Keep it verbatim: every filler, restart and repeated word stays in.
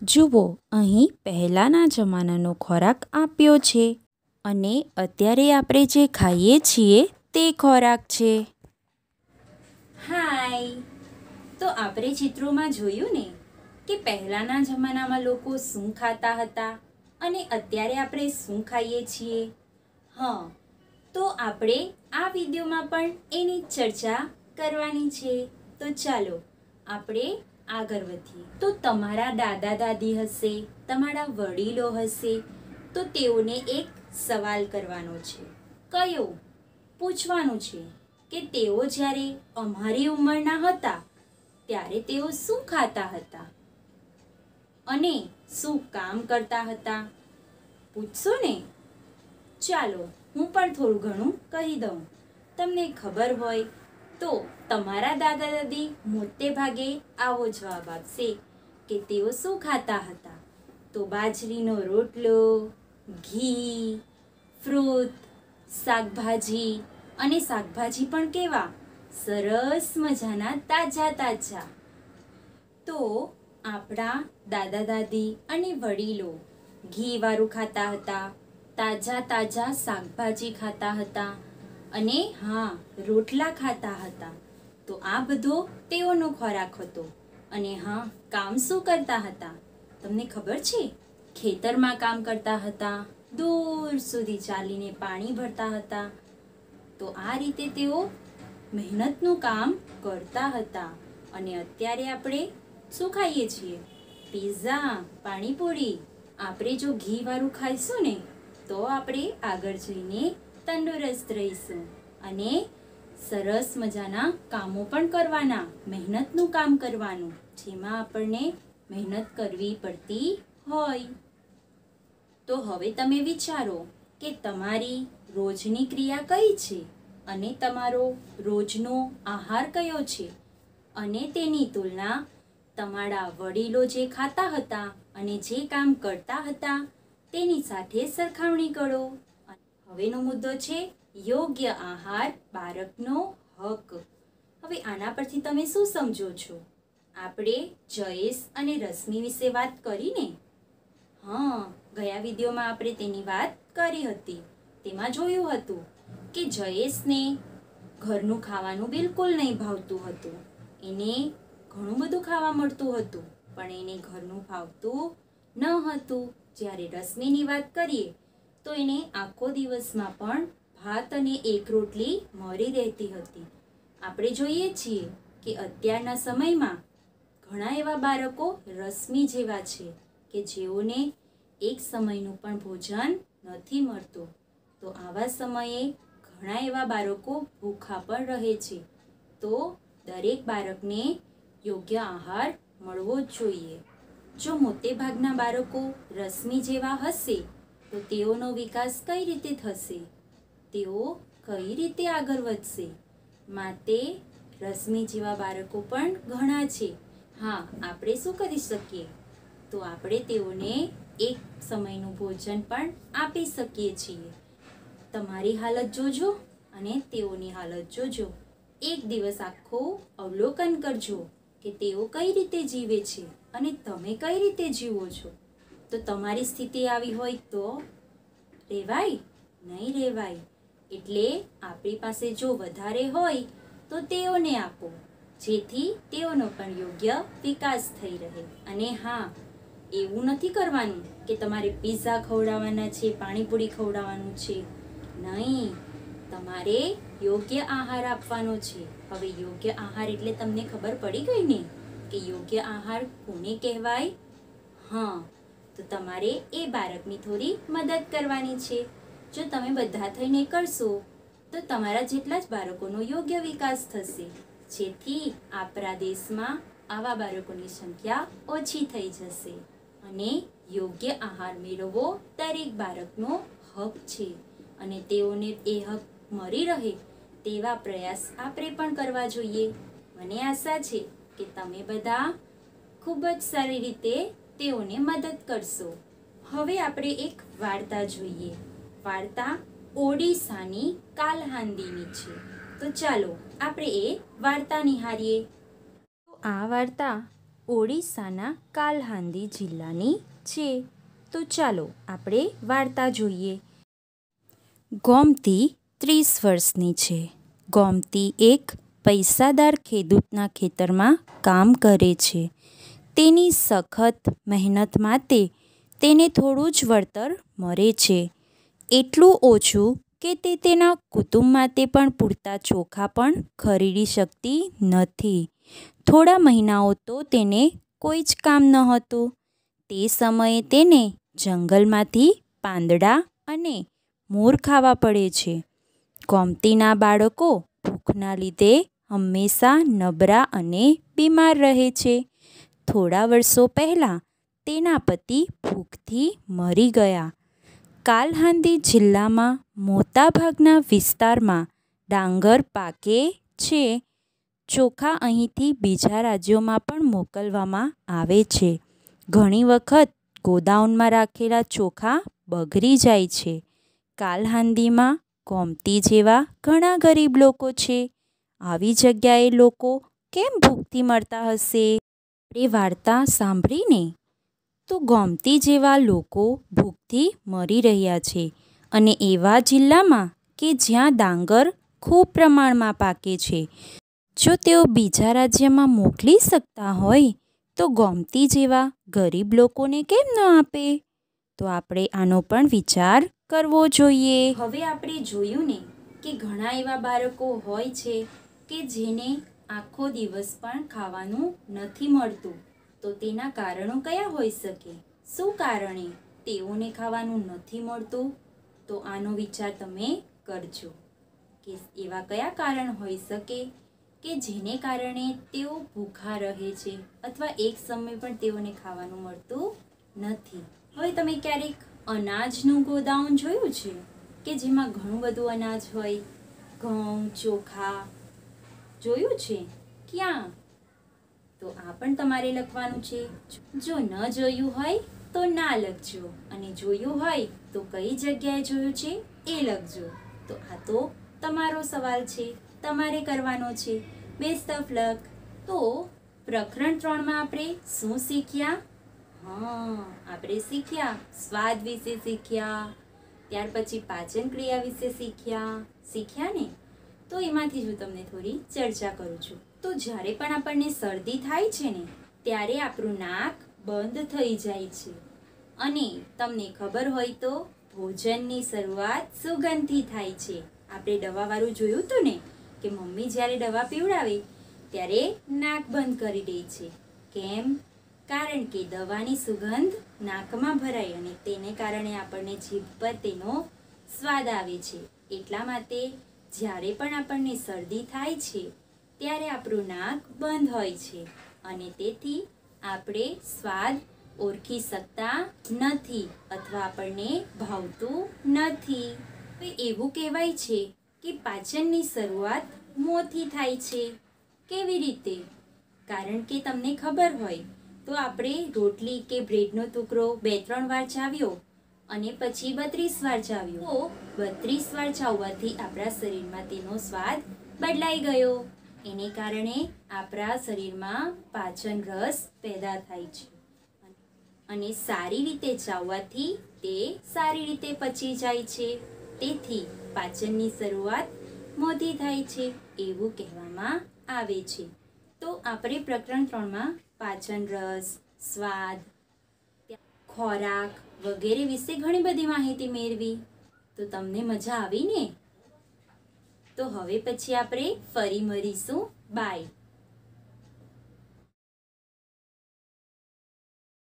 જુઓ, અહીં પહેલાંના જમાનાનો ખોરાક આપ્યો છે અને અત્યારે આપણે જે ખાઈએ છીએ તે ખોરાક છે. હાય, તો આપણે ચિત્રોમાં જોયું ને કે પહેલાંના જમાનામાં લોકો શું ખાતા હતા અને અત્યારે આપણે શું ખાઈએ છીએ. હા, તો આપણે આ વિડીયોમાં પણ એની ચર્ચા કરવાની છે. તો ચાલો આપણે આગળ વધીએ. તો તમારા દાદા દાદી હશે, તમારા વડીલો હશે, તો તેઓને એક સવાલ કરવાનો છે. કયો? પૂછવાનું છે કે તેઓ જ્યારે અમારી ઉંમરના હતા ત્યારે તેઓ શું ખાતા હતા અને શું કામ કરતા હતા? પૂછશો ને? ચાલો હું પણ થોડું ઘણું કહી દઉં. તમને ખબર હોય તો તમારા દાદા દાદી મોટે ભાગે આવો જવાબ આપશે કે તેઓ શું ખાતા હતા. તો બાજરીનો રોટલો, ઘી, ફ્રૂટ, શાકભાજી, અને શાકભાજી પણ કેવા સરસ મજાના તાજા તાજા. તો આપણા દાદા દાદી અને વડીલો ઘી વાળું ખાતા હતા, તાજા તાજા શાકભાજી ખાતા હતા અને હા, રોટલા ખાતા હતા. તો આ બધો તેઓનો ખોરાક હતો. અને હા, કામ શું કરતા હતા તમને ખબર છે? ખેતરમાં કામ કરતા હતા, દૂર સુધી ચાલીને પાણી ભરતા હતા. તો આ રીતે તેઓ મહેનતનું કામ કરતા હતા. અને અત્યારે આપણે શું ખાઈએ છીએ? પિઝા, પાણીપુરી. આપણે જો ઘી વાળું ખાઈશું ને તો આપણે આગળ જઈને તંદુરસ્ત રહીશું અને સરસ મજાના કામો પણ કરવાના, મહેનતનું કામ કરવાનું, જેમાં આપણને મહેનત કરવી પડતી હોય. તો હવે તમે વિચારો કે તમારી રોજની ક્રિયા કઈ છે અને તમારો રોજનો આહાર કયો છે અને તેની તુલના તમારા વડીલો જે ખાતા હતા અને જે કામ કરતા હતા તેની સાથે સરખામણી કરો. હવેનો મુદ્દો છે યોગ્ય આહાર બાળકનો હક. હવે આના પરથી તમે શું સમજો છો? આપણે જયેશ અને રશ્મિ વિશે વાત કરીને હા, ગયા વિડીયોમાં આપણે તેની વાત કરી હતી. તેમાં જોયું હતું કે જયેશને ઘરનું ખાવાનું બિલકુલ નહીં ભાવતું હતું. એને ઘણું બધું ખાવા મળતું હતું પણ એને ઘરનું ભાવતું ન હતું. જ્યારે રશ્મિની વાત કરીએ તો એને આખો દિવસમાં પણ ભાત અને એક રોટલી મળી રહેતી હતી. આપણે જોઈએ છીએ કે અત્યારના સમયમાં ઘણા એવા બાળકો રશ્મિ જેવા છે કે જેઓને એક સમયનું પણ ભોજન નથી મળતું. તો આવા સમયે ઘણા એવા બાળકો ભૂખા પણ રહે છે. તો દરેક બાળકને યોગ્ય આહાર મળવો જ જોઈએ. જો મોટે ભાગના બાળકો રશ્મિ જેવા હશે તો તેઓનો વિકાસ કઈ રીતે થશે? તેઓ કઈ રીતે આગળ વધશે? માટે રશ્મિ જેવા બાળકો પણ ઘણા છે. હા, આપણે શું કરી શકીએ? તો આપણે તેઓને એક સમયનું ભોજન પણ આપી શકીએ છીએ. તમારી હાલત જોજો અને તેઓની હાલત જોજો. એક દિવસ આખો અવલોકન કરજો કે તેઓ કઈ રીતે જીવે છે અને તમે કઈ રીતે જીવો છો. તો તમારી સ્થિતિ આવી હોય તો રહેવાય? નહીં રહેવાય. એટલે આપણી પાસે જો વધારે હોય તો તેઓને આપો, જેથી તેઓનો પણ યોગ્ય વિકાસ થઈ રહે. અને હા, એવું નથી કરવાનું કે તમારે પિઝા ખવડાવવાના છે, પાણીપુરી ખવડાવવાનું છે. નહીં, તમારે યોગ્ય આહાર આપવાનો છે. હવે યોગ્ય આહાર એટલે તમને ખબર પડી ગઈ ને કે યોગ્ય આહાર કોને કહેવાય? હા, તો તમારે એ બાળકની થોડી મદદ કરવાની છે. જો તમે બધા થઈને કરશો તો તમારા જેટલા જ બાળકોનો યોગ્ય વિકાસ થશે, જેથી આપણા દેશમાં આવા બાળકોની સંખ્યા ઓછી થઈ જશે. અને યોગ્ય આહાર મેળવવો દરેક બાળકનો હક છે અને તેઓને એ હક મળી રહે તેવા પ્રયાસ આપણે પણ કરવા જોઈએ. મને આશા છે કે તમે બધા ખૂબ જ સારી રીતે તેઓને મદદ કરશો. હવે આપણે એક વાર્તા જોઈએ. વાર્તા ઓડિશાની કાલહાંડીની છે. તો ચાલો આપણે એ વાર્તા નિહાળીએ. તો આ વાર્તા ઓડિશાના કાલહાંડી જિલ્લાની છે. તો ચાલો આપણે વાર્તા જોઈએ. ગોમતી ત્રીસ વર્ષની છે. ગોમતી એક પૈસાદાર ખેડૂતના ખેતરમાં કામ કરે છે. તેની સખત મહેનત માટે તેને થોડું જ વળતર મળે છે. એટલું ઓછું કે તે તેના કુટુંબ માટે પણ પૂરતા ચોખા પણ ખરીદી શકતી નથી. થોડા મહિનાઓ તો તેને કોઈ જ કામ ન હતું. તે સમયે તેને જંગલમાંથી પાંદડા અને મોર ખાવા પડે છે. ગોમતીના બાળકો ભૂખના લીધે હંમેશા નબળા અને બીમાર રહે છે. થોડા વર્ષો પહેલાં તેના પતિ ભૂખથી મરી ગયા. કાલહાંડી જિલ્લામાં મોટાભાગના વિસ્તારમાં ડાંગર પાકે છે. ચોખા અહીંથી બીજા રાજ્યોમાં પણ મોકલવામાં આવે છે. ઘણી વખત ગોડાઉનમાં રાખેલા ચોખા બગડી જાય છે. કાલહાંડીમાં ગોમતી જેવા ઘણા ગરીબ લોકો છે. આવી જગ્યાએ લોકો કેમ ભૂખથી મરતા હશે? એ વાર્તા સાંભળીને તો ગોમતી જેવા લોકો ભૂખથી મરી રહ્યા છે, અને એવા જિલ્લામાં કે જ્યાં ડાંગર ખૂબ પ્રમાણમાં પાકે છે. જો તેઓ બીજા રાજ્યમાં મોકલી શકતા હોય તો ગોમતી જેવા ગરીબ લોકોને કેમ ન આપે? તો આપણે આનો પણ વિચાર કરવો જોઈએ. હવે આપણે જોયું ને કે ઘણા એવા બાળકો હોય છે કે જેને આખો દિવસ પણ ખાવાનું નથી મળતું. તો તેના કારણો કયા હોઈ શકે? શું કારણે તેઓને ખાવાનું નથી મળતું? તો આનો વિચાર તમે કરજો કે એવા કયા કારણ હોઈ શકે કે જેને કારણે તેઓ ભૂખા રહે છે અથવા એક સમય પણ તેઓને ખાવાનું મળતું નથી. હવે તમે ક્યારેક અનાજનું ગોડાઉન જોયું છે કે જેમાં ઘણું બધું અનાજ હોય? ઘઉં, ચોખા જોયું છે? ક્યાં? તો આ પણ તમારે લખવાનું છે. જો ન જોયું હોય તો ના લખજો, અને જોયું હોય તો કઈ જગ્યાએ જોયું છે એ લખજો. તો આ તો તમારો સવાલ છે, તમારે કરવાનો છે. Best of luck. તો પ્રકરણ ત્રણમાં આપણે શું શીખ્યા? હા, આપણે શીખ્યા સ્વાદ વિશે શીખ્યા. ત્યાર પછી પાચન ક્રિયા વિશે શીખ્યા. શીખ્યા ને? તો એમાંથી જ હું તમને થોડી ચર્ચા કરું છું. તો જ્યારે પણ આપણને શરદી થાય છે ને ત્યારે આપણું નાક બંધ થઈ જાય છે. અને તમને ખબર હોય તો ભોજનની શરૂઆત સુગંધથી થાય છે. આપણે દવાવાળું જોયું હતું ને કે મમ્મી જ્યારે દવા પીવડાવે ત્યારે નાક બંધ કરી દે છે. કેમ? કારણ કે દવાની સુગંધ નાકમાં ભરાય અને તેને કારણે આપણને જીભ પર તેનો સ્વાદ આવે છે. એટલા માટે જ્યારે પણ આપણને શરદી થાય છે ત્યારે આપણું નાક બંધ હોય છે અને તેથી આપણે સ્વાદ ઓળખી શકતા નથી અથવા આપણને ભાવતું નથી. એવું કહેવાય છે કે પાચનની શરૂઆત મોંથી થાય છે. કેવી રીતે? કારણ કે તમને ખબર હોય તો આપણે રોટલી કે બ્રેડનો ટુકડો બે ત્રણ વાર ચાવ્યો અને પછી બત્રીસ વાર ચાવ્યો. તો બત્રીસ વાર ચાવવાથી આપણા શરીરમાં તેનો સ્વાદ બદલાઈ ગયો. એને કારણે આપણા શરીરમાં પાચન રસ પેદા થાય છે અને સારી રીતે ચાવવાથી તે સારી રીતે પચી જાય છે. તેથી પાચનની શરૂઆત મોંથી થાય છે એવું કહેવામાં આવે છે. તો આપણે પ્રકરણ ત્રણમાં પાચન રસ, સ્વાદ, ખોરાક વગેરે વિશે ઘણી બધી માહિતી મેળવી. તો તમને મજા આવી ને? તો હવે પછી આપણે ફરી મળીશું. બાય.